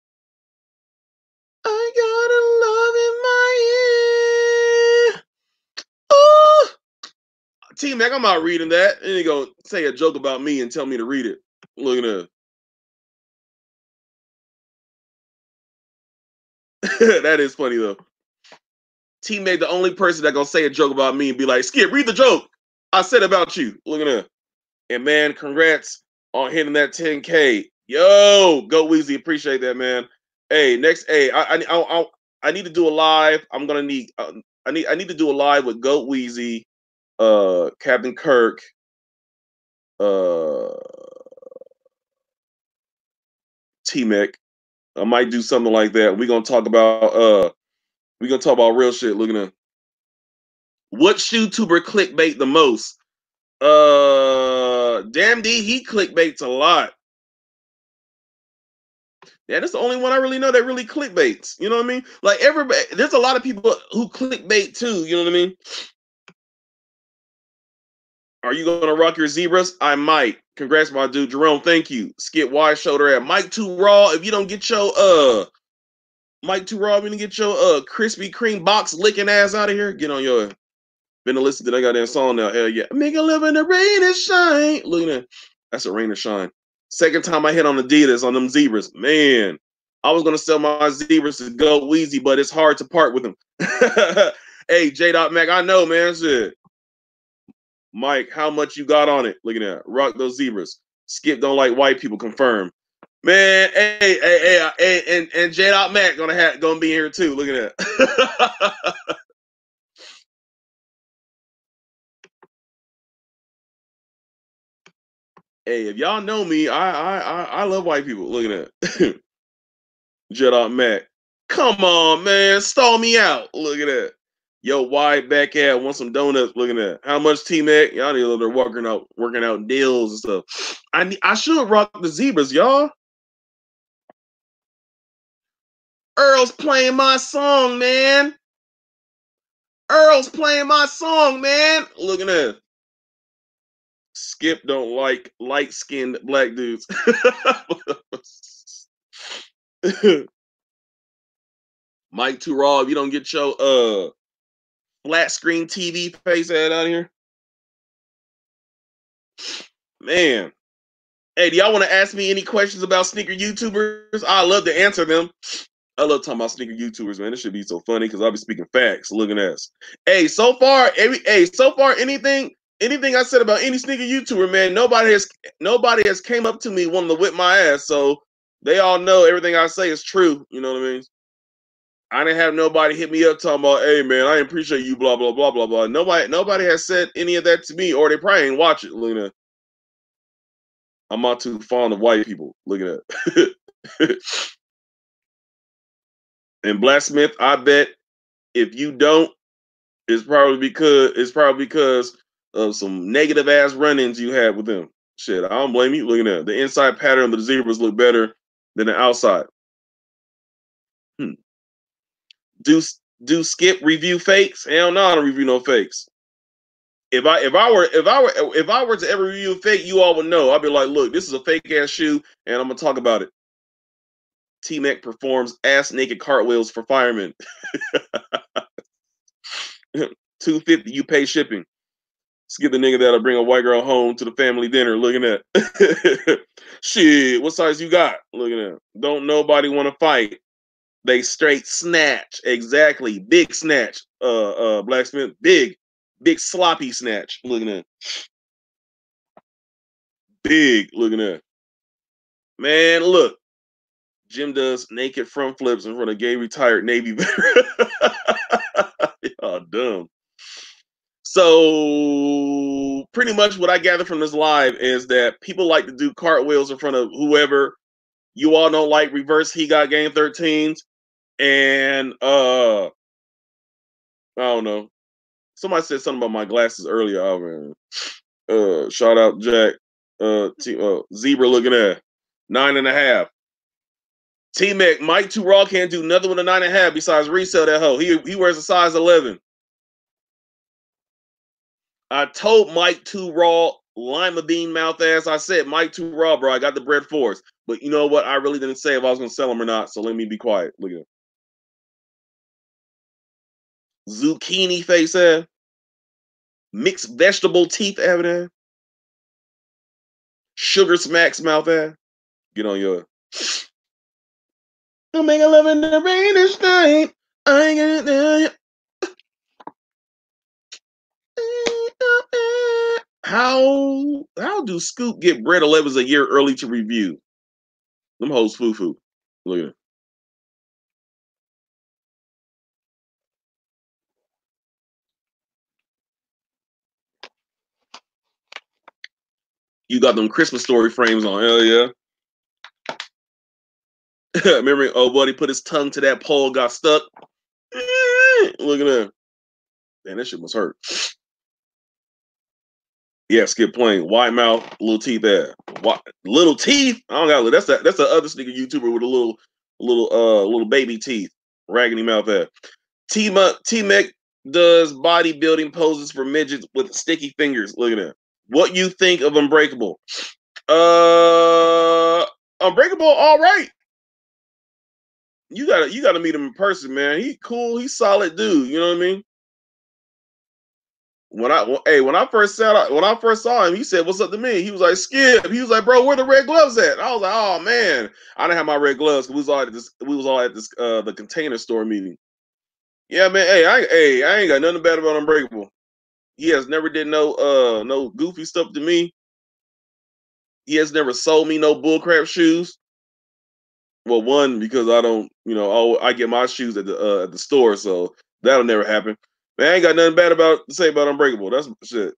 I got a love in my ear. Oh, T-Mac, I'm not reading that. And you go say a joke about me and tell me to read it. Look at that. That is funny, though. T-Mac, the only person that gonna say a joke about me and be like, Skip, read the joke I said about you. Look at that. And, man, congrats on hitting that 10K. Yo, go Weezy. Appreciate that, man. Hey, next, hey, I need to do a live. I'm gonna need I need to do a live with Goat Weezy, Captain Kirk, T-Mac. I might do something like that. We're gonna talk about real shit. Look at that. What YouTuber clickbait the most? Damn D, he clickbaits a lot. Yeah, that's the only one I really know that really clickbaits. You know what I mean? Like everybody, there's a lot of people who clickbait too. You know what I mean? Are you gonna rock your zebras? I might. Congrats, my dude. Jerome, thank you. Skip wide shoulder at Mike Too Raw. If you don't get your Mike Too Raw, if you don't get your Krispy Kreme box licking ass out of here, get on your been to listen to that goddamn song now. Hell yeah. Make a live in the rain and shine. Look at that. That's a rain and shine. Second time I hit on Adidas on them zebras. Man, I was gonna sell my zebras to Go Weezy, but it's hard to part with them. Hey, J. Mac, I know, man. Shit. Mike, how much you got on it? Look at that. Rock those zebras. Skip don't like white people. Confirm. Man, and J. Mac gonna be here too. Look at that. Hey, if y'all know me, I love white people. Look at that. Jet Mac. Come on, man. Stall me out. Look at that. Yo, wide back at want some donuts. Look at that. How much T-Mac? Y'all need a little working out deals and stuff. I should rock the zebras, y'all. Earl's playing my song, man. Earl's playing my song, man. Look at that. Skip don't like light-skinned black dudes. Mike Too Raw, if you don't get your flat screen TV face out of here. Man. Hey, do y'all want to ask me any questions about sneaker YouTubers? I love to answer them. I love talking about sneaker YouTubers, man. This should be so funny because I'll be speaking facts. Looking at us. Hey, so far anything I said about any sneaker YouTuber, man, nobody has came up to me wanting to whip my ass. So they all know everything I say is true. You know what I mean? I didn't have nobody hit me up talking about, hey man, I appreciate you, blah, blah, blah, blah, blah. Nobody has said any of that to me, or they probably ain't watch it. Look at that. I'm not too fond of white people. Look at that. And Blacksmith, I bet if you don't, it's probably because of some negative ass run-ins you had with them. Shit, I don't blame you. Look at that. The inside pattern of the zebras look better than the outside. Do Skip review fakes? Hell no, I don't review no fakes. If I were to ever review a fake, you all would know. I'd be like, look, this is a fake ass shoe, and I'm gonna talk about it. T-Mac performs ass naked cartwheels for firemen. $250, you pay shipping. Skip the nigga that'll bring a white girl home to the family dinner. Looking at shit. What size you got? Looking at. Don't nobody want to fight. They straight snatch. Exactly. Big snatch. Blacksmith. Big sloppy snatch. Looking at. big. Looking at man, look. Jim does naked front flips in front of gay retired Navy veteran. Y'all dumb. So pretty much what I gather from this live is that people like to do cartwheels in front of whoever. You all don't like reverse he got game 13s. And I don't know. Somebody said something about my glasses earlier. Oh man. Shout out Jack. Zebra looking at 9.5. T-Mac, Mike 2 Raw can't do nothing with a 9.5 besides resell that hoe. He wears a size 11. I told Mike 2 Raw, lima bean mouth ass. I said, Mike 2 Raw, bro. I got the bread force. But you know what? I really didn't say if I was going to sell them or not. So let me be quiet. Look at him. Zucchini face ass. Mixed vegetable teeth ass. Sugar smacks mouth ass. Get on your. I'll make a love in the rain this night. I ain't gonna tell you. How do Scoop get bread 11s a year early to review? Them hoes foo-foo. Look at it. You got them Christmas story frames on. Hell yeah. Remember, oh buddy put his tongue to that pole, got stuck. Look at that. Man, that shit must hurt. Yeah, Skip playing. Wide mouth, little teeth there. Little teeth? I don't got that's the other sneaker YouTuber with a little baby teeth. Raggedy mouth there. T-Mac does bodybuilding poses for midgets with sticky fingers. Look at that. What you think of Unbreakable? Unbreakable, all right. You gotta meet him in person, man. He cool, he's solid dude, you know what I mean? When I first saw him, he said, "What's up to me?" He was like, "Skip." He was like, "Bro, where the red gloves at?" I was like, "Oh man, I didn't have my red gloves." We was all at this the Container Store meeting. Yeah, man. I ain't got nothing bad about Unbreakable. He has never did no goofy stuff to me. He has never sold me no bullcrap shoes. Well, one because I don't, I get my shoes at the store, so that'll never happen. Man, I ain't got nothing bad to say about Unbreakable. That's shit.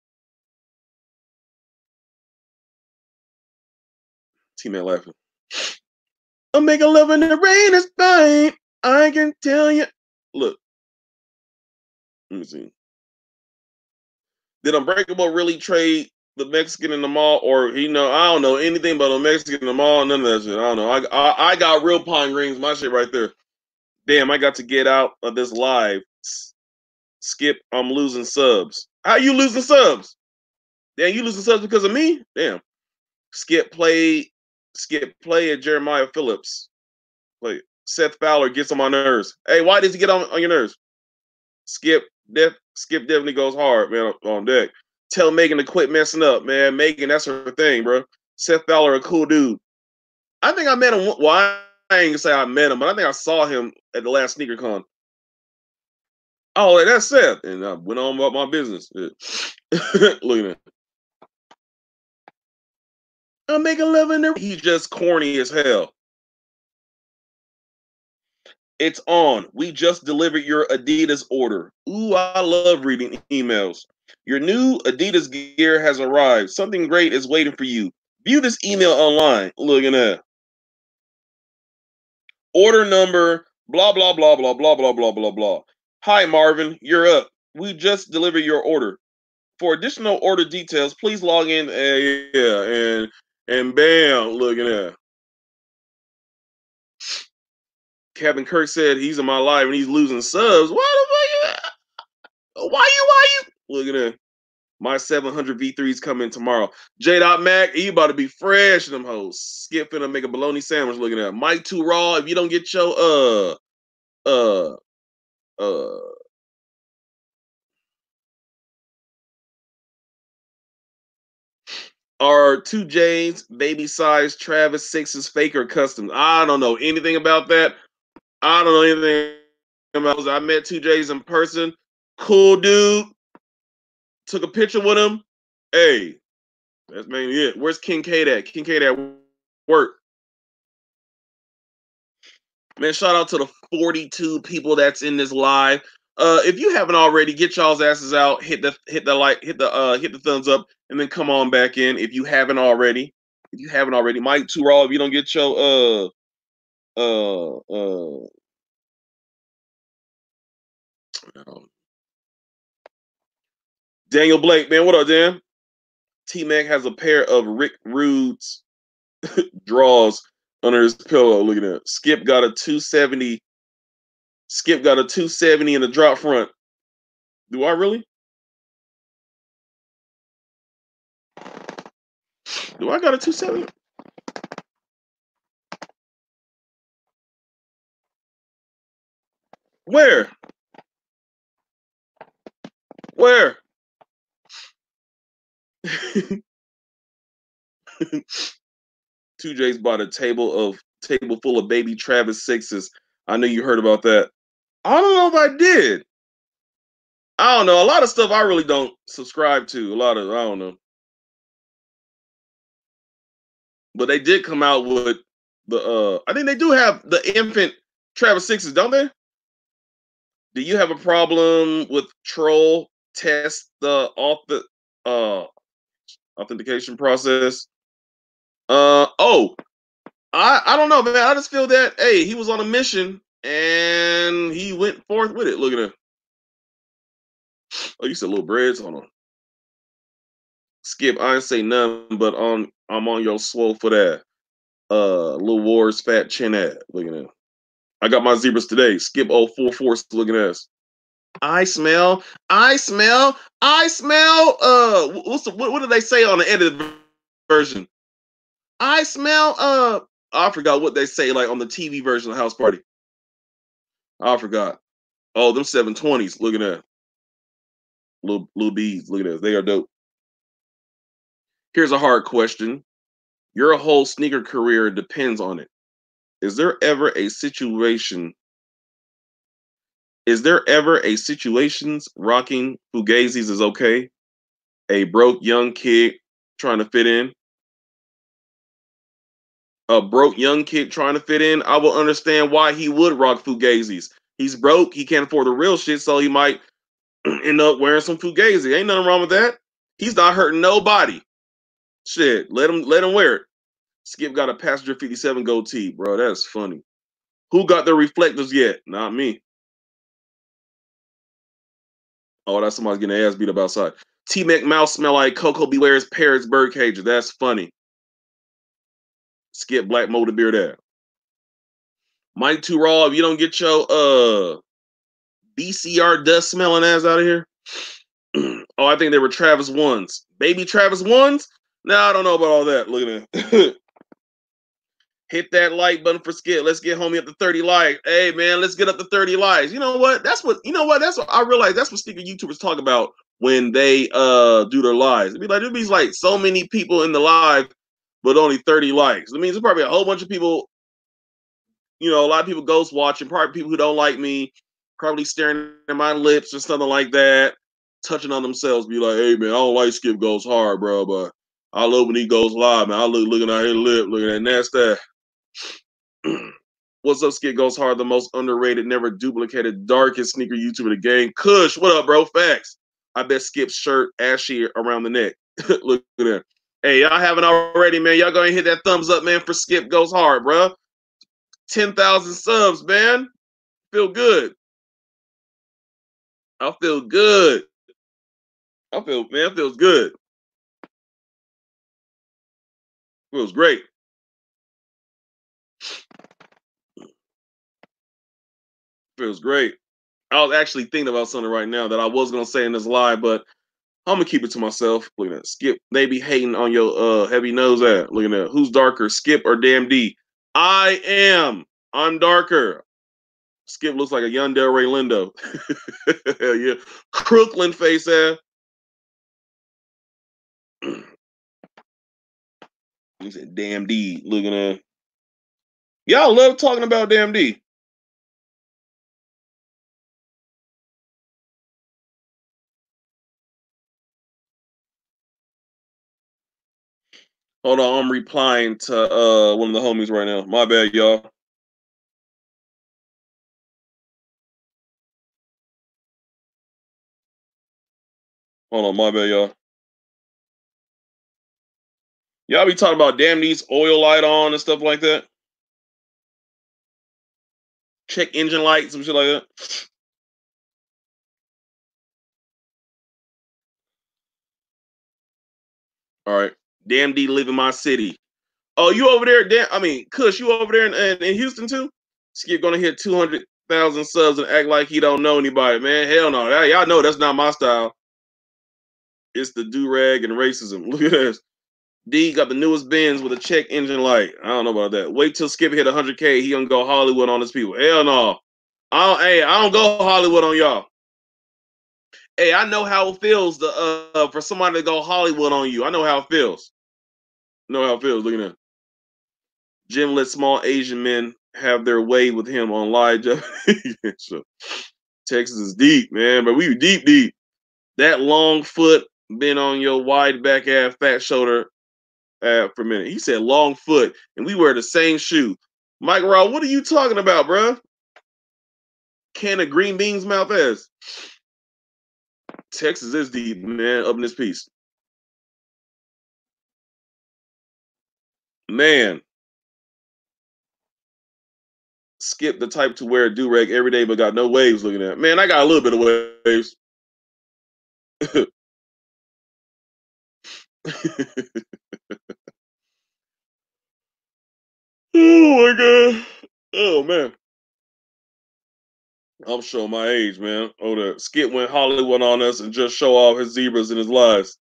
T-Man laughing. I'm making love in the rain is fine. I can tell you. Look, let me see. Did Unbreakable really trade the Mexican in the mall, or I don't know anything about the Mexican in the mall. None of that shit. I don't know. I got real pine greens. My shit right there. Damn, I got to get out of this live. Skip, I'm losing subs. How you losing subs? Damn, you losing subs because of me? Damn. Skip play at Jeremiah Phillips. Play. Seth Fowler gets on my nerves. Hey, why does he get on your nerves? Skip definitely goes hard, man, on deck. Tell Megan to quit messing up, man. Megan, that's her thing, bro. Seth Fowler, a cool dude. I think I met him. Well, I ain't gonna say I met him, but I think I saw him at the last sneaker con. Oh, that's Seth. And I went on about my business. Yeah. Look at that. I'm making love in there. He's just corny as hell. It's on. We just delivered your Adidas order. Ooh, I love reading emails. Your new Adidas gear has arrived. Something great is waiting for you. View this email online. Look at that. Order number, blah, blah, blah, blah, blah, blah, blah, blah, blah. Hi, Marvin. You're up. We just delivered your order. For additional order details, please log in. And bam, look at that. Captain Kirk said he's in my live and he's losing subs. Why you? Look at that. My 700 V3s coming tomorrow. J. Mac, you about to be fresh in them hoes. Skip finna make a bologna sandwich. Look at that. Mike 2 Raw. If you don't get your are 2J's baby size Travis 6's faker custom. I don't know anything about that. I don't know anything about those. I met 2J's in person. Cool dude. Took a picture with him. Hey, That's mainly it. Where's Kincaid at? Kincaid at work. Man, shout out to the 42 people that's in this live. If you haven't already, get y'all's asses out, hit the like, hit the thumbs up, and then come on back in if you haven't already. If you haven't already, Mike Too Raw, if you don't get your Daniel Blake, man, what up, Dan? T Mac has a pair of Rick Rude's draws under his pillow. Look at that. Skip got a 270. Skip got a 270 in the drop front. Do I really? Do I got a 270? Where? Where? 2J's bought a table full of baby Travis sixes. I know you heard about that. I don't know if I did. I don't know. A lot of stuff I really don't subscribe to. A lot of I don't know. But they did come out with the I think they do have the infant Travis sixes, don't they? Do you have a problem with troll test the off the authentication process? Oh, I don't know, man. I just feel that hey, he was on a mission and he went forth with it. Look at him. Oh, you said little breads. Hold on. Skip, I ain't say nothing, but I'm on your swole for that. Lil Wars fat chin at. Look at him. I got my zebras today. Skip 044 looking ass. I smell. What do they say on the edited version? I smell. I forgot what they say like on the TV version of House Party. I forgot. Oh, them 720s. Look at that. Little bees. Look at that. They are dope. Here's a hard question. Your whole sneaker career depends on it. Is there ever a situation? Is there ever a situations rocking Fugazis is okay? A broke young kid trying to fit in. A broke young kid trying to fit in. I will understand why he would rock Fugazis. He's broke. He can't afford the real shit, so he might end up wearing some Fugazi. Ain't nothing wrong with that. He's not hurting nobody. Shit, let him wear it. Skip got a passenger 57 goatee, bro. That's funny. Who got the reflectors yet? Not me. Oh, that's somebody's getting their ass beat up outside. T Mac mouse smell like Coco Beware's parrot's bird cages. That's funny. Skip black molded beard there. Mike Too Raw, if you don't get your BCR dust smelling ass out of here. Oh, I think they were Travis ones. Baby Travis ones? No, I don't know about all that. Look at that. Hit that like button for Skip. Let's get homie up to 30 likes. Hey man, let's get up to 30 likes. You know what? That's what I realize that's what sneaker YouTubers talk about when they do their lives. It'd be like so many people in the live, but only 30 likes. It means there's probably a whole bunch of people, a lot of people ghost watching, probably people who don't like me, probably staring at my lips or something like that, touching on themselves, be like, hey man, I don't like Skip Goes Hard, bro, but I love when he goes live, man. I looking at his lip, looking at that. What's up, Skip Goes Hard, the most underrated, never duplicated, darkest sneaker YouTuber in the game. Kush, what up, bro? Facts. I bet Skip's shirt ashy around the neck. Look at that. Hey, y'all haven't already, man. Y'all go and hit that thumbs up, man, for Skip Goes Hard, bro. 10,000 subs, man. Feel good. I feel good. Man, feels good. Feels great. Feels great. I was actually thinking about something right now that I was gonna say in this live, but I'm gonna keep it to myself. Look at that. Skip, they be hating on your heavy nose at. Look at that. Who's darker, Skip or Damn D? I am. I'm darker. Skip looks like a young Del Rey Lindo. Hell yeah. Crooklyn face ass. He said, Damn D. Looking at. Y'all love talking about Damn D. Hold on, I'm replying to one of the homies right now. My bad, y'all. Hold on, my bad, y'all. Y'all be talking about damn these oil light on and stuff like that. Check engine light, some shit like that. All right. Damn D live in my city. Oh, you over there? Damn, I mean, Kush, you over there in Houston too? Skip gonna hit 200,000 subs and act like he don't know anybody, man. Hell no. Y'all know that's not my style. It's the do-rag and racism. Look at this. D got the newest Benz with a check engine light. I don't know about that. Wait till Skip hit 100K. He gonna go Hollywood on his people. Hell no. I don't go Hollywood on y'all. Hey, I know how it feels for somebody to go Hollywood on you. I know how it feels. Know how it feels. Look at that. Jim let small Asian men have their way with him on live. So, Texas is deep, man, but we deep, deep. That long foot been on your wide back ass, fat shoulder for a minute. He said long foot, and we wear the same shoe. Mike Raw, what are you talking about, bro? Can of green beans mouth ass. Texas is deep, man, up in this piece. Man, Skip the type to wear a do-rag every day, but got no waves looking at. Man, I got a little bit of waves. Oh my god. Oh man. I'm showing my age, man. Oh, the Skip went Hollywood on us and just show off his zebras and his lies.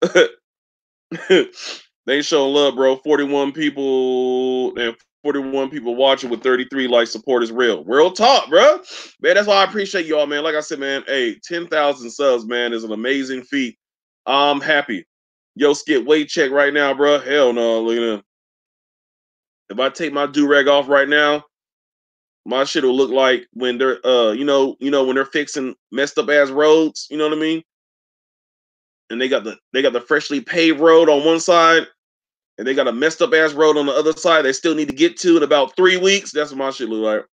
They showing love, bro. 41 people and 41 people watching with 33 like support is real. Real talk, bro. Man, that's why I appreciate y'all, man. Like I said, man, hey, 10,000 subs, man, is an amazing feat. I'm happy. Yo, Skip, weight check right now, bro. Hell no. Look at that. If I take my do-rag off right now, my shit will look like when they're when they're fixing messed up ass roads, you know what I mean? And they got the freshly paved road on one side, and they got a messed up ass road on the other side they still need to get to in about 3 weeks. That's what my shit look like.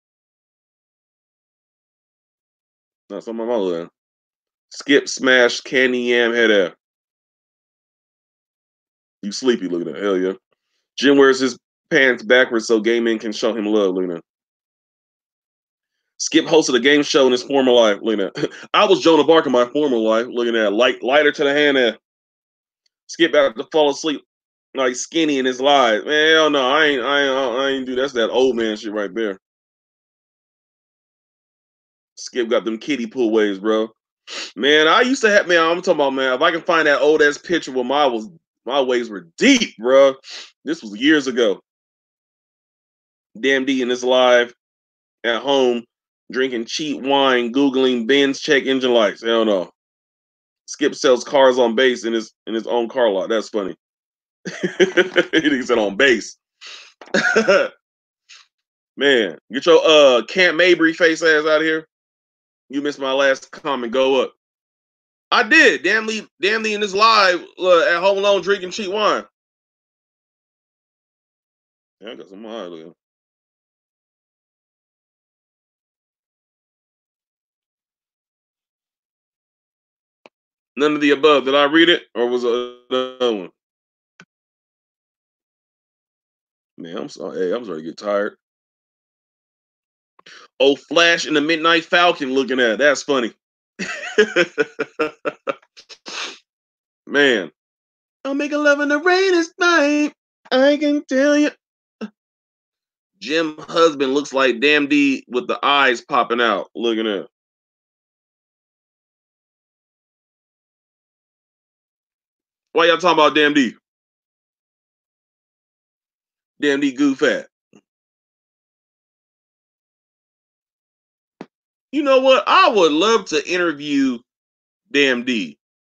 That's what my mom look like. Skip smash candy yam head ass. You sleepy looking at that. Hell yeah. Jim wears his pants backwards so gay men can show him love. Look at that. Skip hosted a game show in his former life. Look at that. I was Jonah Bark in my former life. Looking at that. Lighter to the hand there. Skip out to fall asleep like skinny in his life. Man, hell no, I ain't do that's that old man shit right there. Skip got them kiddie pool waves, bro. Man, I used to have I'm talking about, man, if I can find that old ass picture where my waves were deep, bro. This was years ago. Damn D in his live at home, drinking cheap wine, Googling Benz check engine lights. Hell no. Skip sells cars on base in his own car lot. That's funny. He said on base. Man, get your Camp Mabry face ass out of here. You missed my last comment. Go up. I did. Damn Lee in this live at home alone drinking cheap wine. Yeah, I got some wine. None of the above. Did I read it, or was it another one? Man, I'm sorry. Hey, I'm sorry to get tired. Oh, Flash and the Midnight Falcon looking at it. That's funny. Man. I'll make a love in the rainiest night. I can tell you. Jim husband looks like Damn D with the eyes popping out. Looking at it. Why y'all talking about Damn D? Damn D goof at. You know what? I would love to interview Damn D.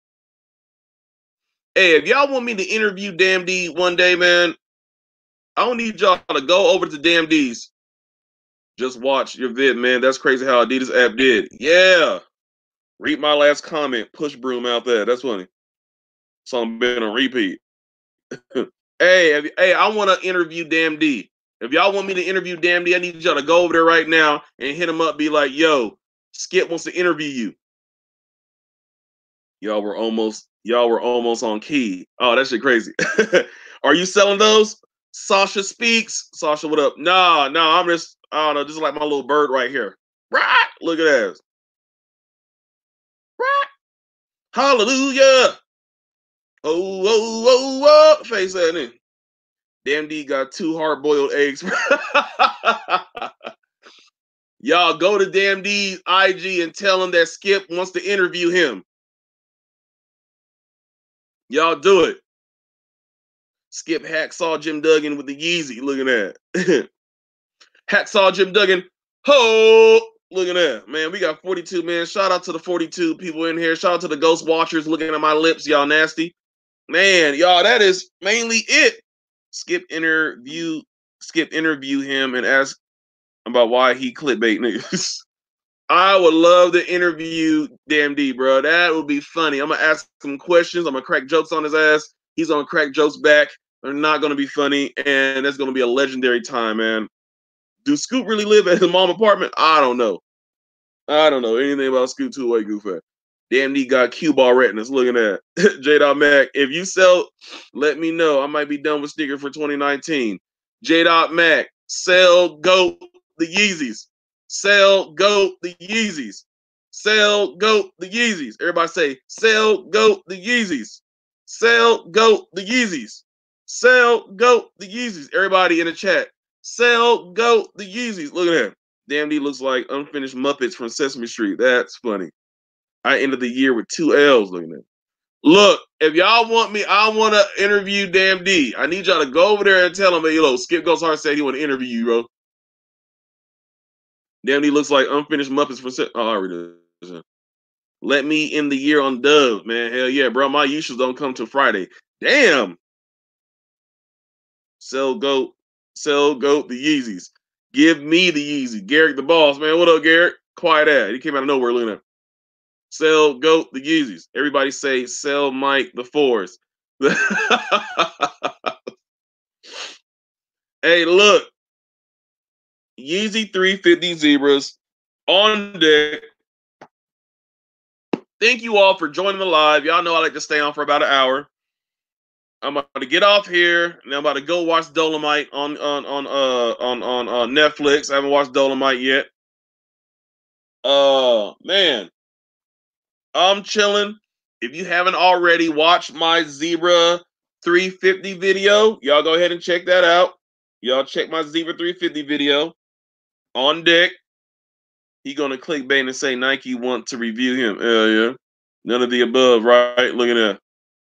Hey, if y'all want me to interview Damn D one day, man, I don't need y'all to go over to Damn D's. Just watch your vid, man. That's crazy how Adidas app did. Yeah. Read my last comment. Push broom out there. That's funny. Something been on repeat. Hey, I want to interview Damn D. If y'all want me to interview Damn D, I need y'all to go over there right now and hit him up. Be like, yo, Skip wants to interview you. Y'all were almost on key. Oh, that shit crazy. Are you selling those? Sasha speaks. Sasha, what up? No, I'm just, I don't know, just like my little bird right here. Right. Look at that. Right. Hallelujah. Oh, face that in. Damn D got 2 hard-boiled eggs. Y'all go to Damn D's IG and tell him that Skip wants to interview him. Y'all do it. Skip hacksaw Jim Duggan with the Yeezy. Look at that. Hacksaw Jim Duggan. Ho! Look at that. Man, we got 42, man. Shout out to the 42 people in here. Shout out to the Ghost Watchers looking at my lips. Y'all nasty. Man, y'all, that is mainly it. Skip interview him and ask about why he clickbait niggas. I would love to interview Damn D, bro. That would be funny. I'm gonna ask him questions. I'm gonna crack jokes on his ass. He's gonna crack jokes back. They're not gonna be funny, and that's gonna be a legendary time, man. Do Scoop really live at his mom apartment? I don't know. I don't know anything about Scoop two-way goof. Damn D got cue ball retinas. Looking at J. Mac. If you sell, let me know. I might be done with sneakers for 2019. J. Mac. Sell GOAT the Yeezys. Sell GOAT the Yeezys. Sell GOAT the Yeezys. Everybody say, sell GOAT the Yeezys. Sell GOAT the Yeezys. Sell GOAT the Yeezys. Everybody in the chat. Sell GOAT the Yeezys. Look at that. Damn D looks like unfinished Muppets from Sesame Street. That's funny. I ended the year with 2 L's. Looking at. Look, if y'all want me, I want to interview Damn D. I need y'all to go over there and tell him that, Skip Goes Hard said he want to interview you, bro. Damn D looks like unfinished Muppets from. Oh, I already did. Let me end the year on dub, man. Hell yeah, bro. My usuals don't come till Friday. Damn. Sell GOAT the Yeezys. Give me the Yeezy. Garrick the boss, man. What up, Garrick? Quiet ass. He came out of nowhere looking at him. Sell GOAT the Yeezys. Everybody say sell Mike the Force. Hey, look. Yeezy 350 Zebras on deck. Thank you all for joining the live. Y'all know I like to stay on for about an hour. I'm about to get off here, and I'm about to go watch Dolomite on Netflix. I haven't watched Dolomite yet. Man, I'm chilling. If you haven't already watched my Zebra 350 video, y'all go ahead and check that out. Y'all check my Zebra 350 video on deck. He gonna clickbait and say Nike want to review him. Hell yeah. None of the above, right? Look at that.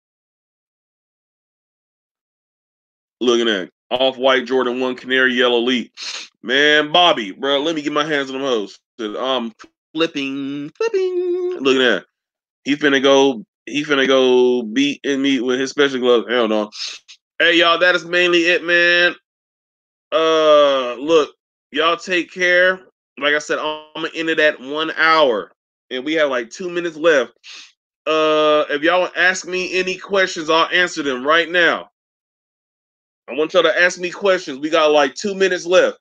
Look at that. Off-white Jordan 1 Canary Yellow Elite. Man, Bobby, bro, let me get my hands on them hoes. I'm flipping. Look at that. He finna go beat and meet with his special gloves. Hell no. Hey, y'all, that is mainly it, man. Look, y'all take care. Like I said, I'm gonna end it at 1 hour, and we have like 2 minutes left. If y'all ask me any questions, I'll answer them right now. I want y'all to ask me questions. We got like 2 minutes left.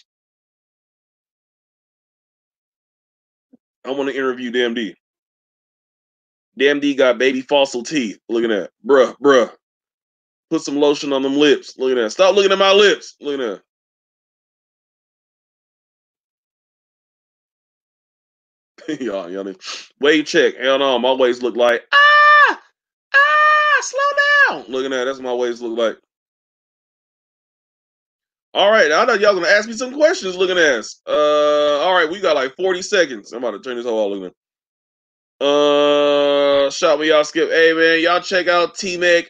I want to interview Damn D. Damn D got baby fossil teeth. Look at that. Bruh. Put some lotion on them lips. Look at that. Stop looking at my lips. Look at that. y'all. Wave check. Hell no. My waist look like, slow down. Look at that. That's what my waist look like. All right. I know y'all going to ask me some questions looking at us. All right. We got like 40 seconds. I'm about to turn this whole looking at. Shout me y'all Skip. Hey man, y'all check out T-Mac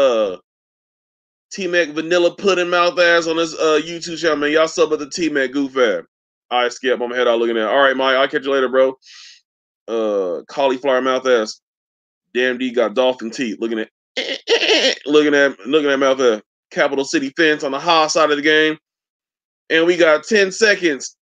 Vanilla Pudding Mouth Ass on this YouTube channel, man. Y'all sub at the T-Mac Goof Ass. All right, Skip, I'm head out looking at. All right, Mike, I'll catch you later, bro. Cauliflower Mouth Ass. Damn D got dolphin teeth. Looking at mouth ass. Capital City Fence on the high side of the game. And we got 10 seconds.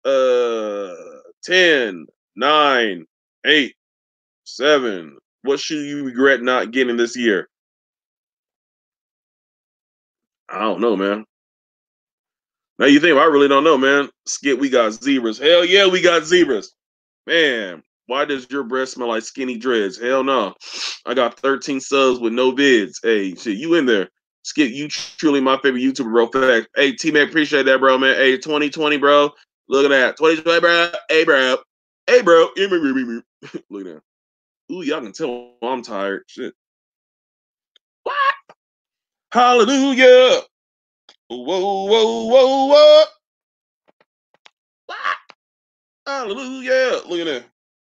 10, 9, 8, 7. What should you regret not getting this year? I don't know, man. Now you think I really don't know, man. Skip, we got zebras. Hell yeah, we got zebras. Man, why does your breath smell like skinny dreads? Hell no. I got 13 subs with no vids. Hey, shit, you in there. Skip, you truly my favorite YouTuber, bro. Fact. Hey, T-Mac, appreciate that, bro, man. Hey, 2020, bro. Look at that. 2020, bro. Hey, bro. Hey, bro. Look at that. Ooh, y'all can tell I'm tired. Shit. What? Hallelujah. Whoa, whoa, whoa, whoa. What? Hallelujah. Look at that.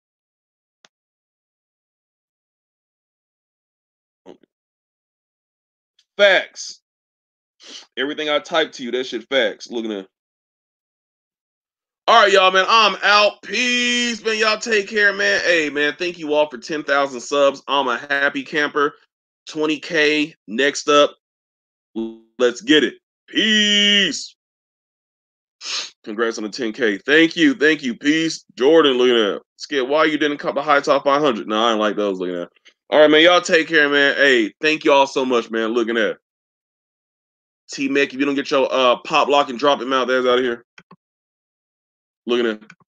Facts. Everything I typed to you, that shit facts. Look at that. All right, y'all, man. I'm out. Peace, man. Y'all take care, man. Hey, man. Thank you all for 10,000 subs. I'm a happy camper. 20K next up. Let's get it. Peace. Congrats on the 10K. Thank you. Thank you. Peace. Jordan, look at that. Skip, why you didn't cut the high top 500? No, I didn't like those. Look at that. All right, man. Y'all take care, man. Hey, thank you all so much, man. Look at that. T-Mac, if you don't get your pop lock and drop him out, there's out of here. Look at that.